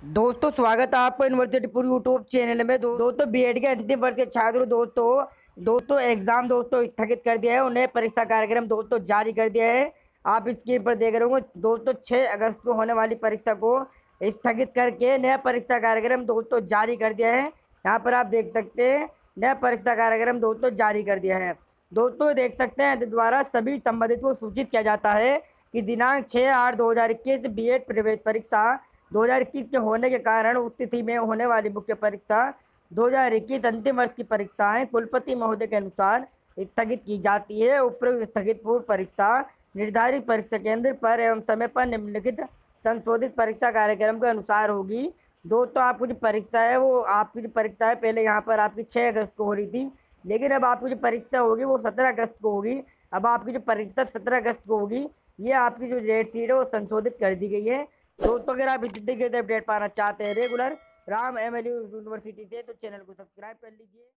दोस्तों स्वागत है आपका यूनिवर्सिटी पूरी यूट्यूब चैनल में। दोस्तों बीएड के अंतिम वर्ष के छात्रों दोस्तों एग्जाम दोस्तों स्थगित कर दिया है। उन्हें परीक्षा कार्यक्रम दोस्तों जारी कर दिया है। आप स्क्रीन पर देख रहे होंगे दोस्तों 6 अगस्त को होने वाली परीक्षा को स्थगित करके नया परीक्षा कार्यक्रम दोस्तों जारी कर दिया है। यहाँ पर आप देख सकते हैं नया परीक्षा कार्यक्रम दोस्तों जारी कर दिया है। दोस्तों देख सकते हैं द्वारा सभी संबंधित को सूचित किया जाता है कि दिनांक 6/8/2021 बीएड प्रवेश परीक्षा 2021 के होने के कारण उस तिथि में होने वाली मुख्य परीक्षा 2021 अंतिम वर्ष की परीक्षाएं कुलपति महोदय के अनुसार स्थगित की जाती है। उपरोक्त स्थगित पूर्व परीक्षा निर्धारित परीक्षा केंद्र पर एवं समय पर निम्नलिखित संशोधित परीक्षा कार्यक्रम के अनुसार होगी। दोस्तों आपकी जो परीक्षा है वो आपकी जो परीक्षा है पहले यहाँ पर आपकी 6 अगस्त को हो रही थी, लेकिन अब आपकी जो परीक्षा होगी वो 17 अगस्त को होगी। अब आपकी जो परीक्षा 17 अगस्त को होगी, ये आपकी जो डेट शीट है वो संशोधित कर दी गई है। दोस्तों अगर आप इतने अपडेट पाना चाहते हैं रेगुलर राम एमएलयू यूनिवर्सिटी से, तो चैनल को सब्सक्राइब कर लीजिए।